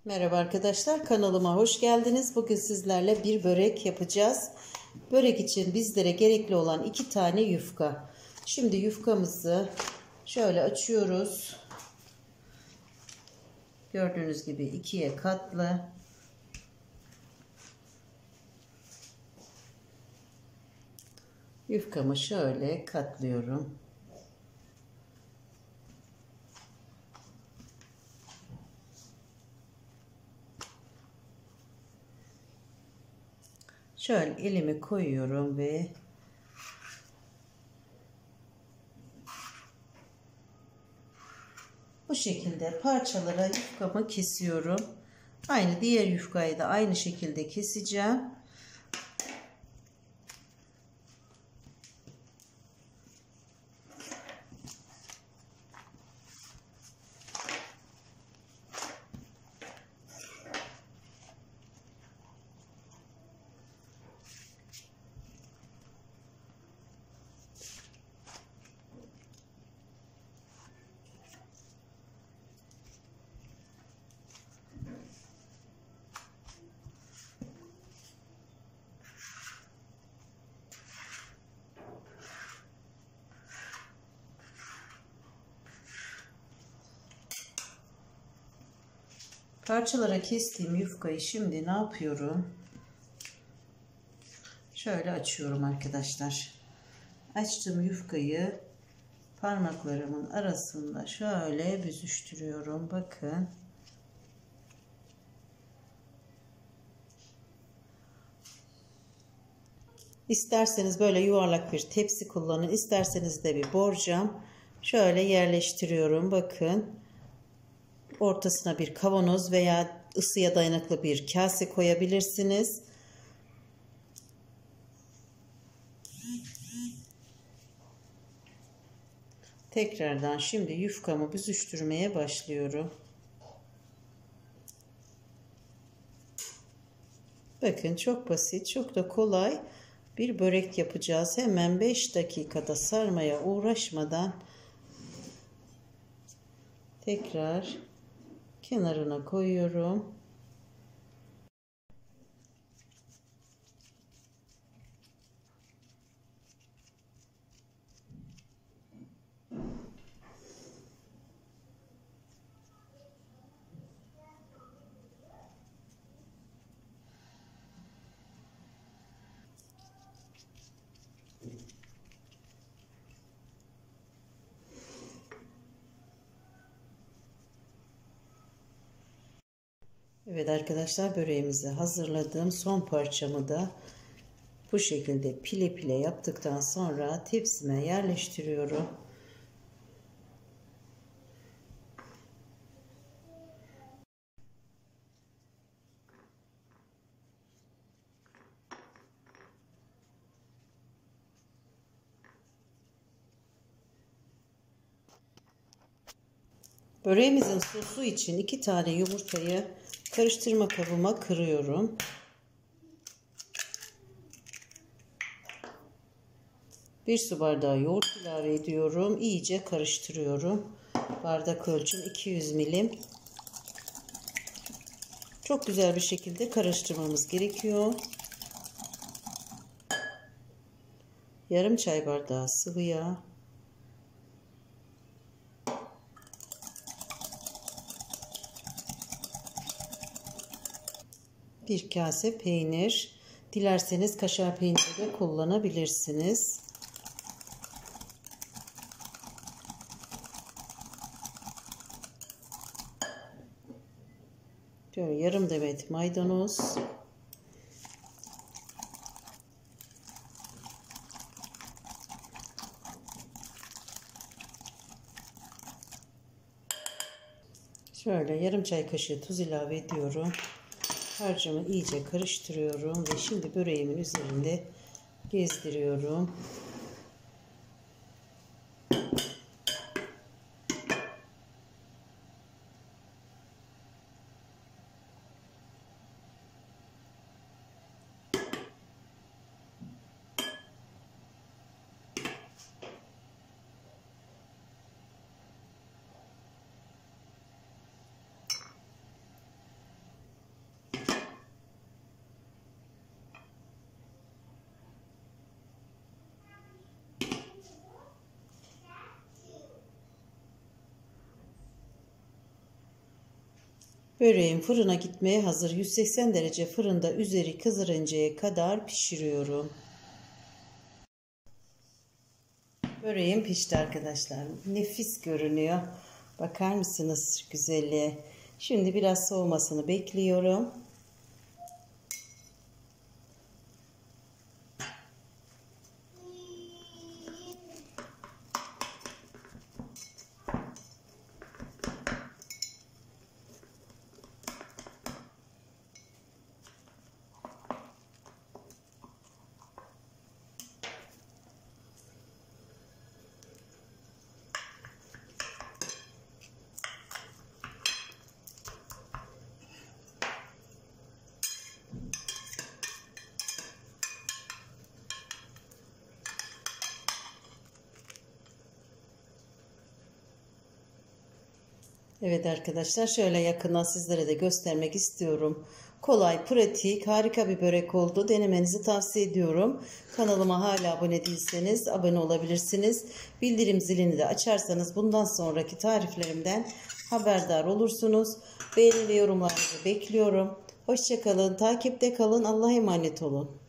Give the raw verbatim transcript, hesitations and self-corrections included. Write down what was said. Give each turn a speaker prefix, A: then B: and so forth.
A: Merhaba arkadaşlar, kanalıma hoş geldiniz. Bugün sizlerle bir börek yapacağız. Börek için bizlere gerekli olan iki tane yufka. Şimdi yufkamızı şöyle açıyoruz. Gördüğünüz gibi ikiye katlı. Yufkamı şöyle katlıyorum. Şöyle elimi koyuyorum ve bu şekilde parçalara yufkamı kesiyorum. Aynı diğer yufkayı da aynı şekilde keseceğim. Parçalara kestiğim yufkayı şimdi ne yapıyorum? Şöyle açıyorum arkadaşlar. Açtığım yufkayı parmaklarımın arasında şöyle büzüştürüyorum. Bakın. İsterseniz böyle yuvarlak bir tepsi kullanın. İsterseniz de bir borcam. Şöyle yerleştiriyorum. Bakın. Ortasına bir kavanoz veya ısıya dayanıklı bir kase koyabilirsiniz. Tekrardan şimdi yufkamı büzüştürmeye başlıyorum. Bakın çok basit, çok da kolay bir börek yapacağız. Hemen beş dakikada sarmaya uğraşmadan tekrar kenarına koyuyorum. Evet arkadaşlar, böreğimizi hazırladım. Son parçamı da bu şekilde pile pile yaptıktan sonra tepsime yerleştiriyorum. Böreğimizin sosu için iki tane yumurtayı karıştırma kabıma kırıyorum. Bir su bardağı yoğurt ilave ediyorum. İyice karıştırıyorum. Bardak ölçüm iki yüz milim. Çok güzel bir şekilde karıştırmamız gerekiyor. Yarım çay bardağı sıvı yağ. Bir kase peynir. Dilerseniz kaşar peyniri de kullanabilirsiniz. Şöyle yarım demet maydanoz. Şöyle yarım çay kaşığı tuz ilave ediyorum. Harcımı iyice karıştırıyorum ve şimdi böreğimin üzerinde gezdiriyorum. Böreğim fırına gitmeye hazır. yüz seksen derece fırında üzeri kızarıncaya kadar pişiriyorum. Böreğim pişti arkadaşlar. Nefis görünüyor. Bakar mısınız güzelliğe? Şimdi biraz soğumasını bekliyorum. Evet arkadaşlar, şöyle yakından sizlere de göstermek istiyorum. Kolay, pratik, harika bir börek oldu. Denemenizi tavsiye ediyorum. Kanalıma hala abone değilseniz abone olabilirsiniz. Bildirim zilini de açarsanız bundan sonraki tariflerimden haberdar olursunuz. Beğeni ve yorumlarınızı bekliyorum. Hoşça kalın, takipte kalın, Allah'a emanet olun.